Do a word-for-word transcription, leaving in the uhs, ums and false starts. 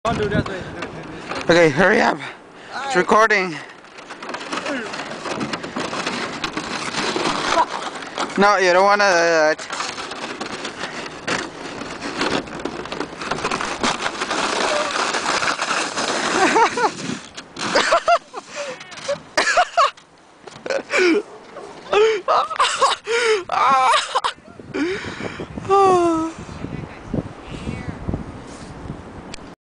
Don't do that way. Okay, hurry up. It's recording. No, you don't want to do that. Ah!